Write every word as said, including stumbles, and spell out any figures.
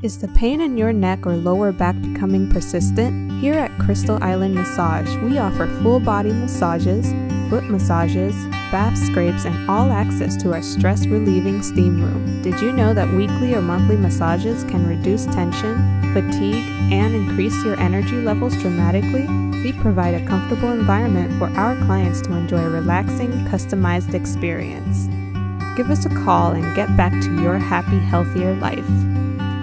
Is the pain in your neck or lower back becoming persistent? Here at Crystal Island Massage, we offer full body massages, foot massages, bath scrapes, and all access to our stress relieving steam room. Did you know that weekly or monthly massages can reduce tension, fatigue, and increase your energy levels dramatically? We provide a comfortable environment for our clients to enjoy a relaxing, customized experience. Give us a call and get back to your happy, healthier life.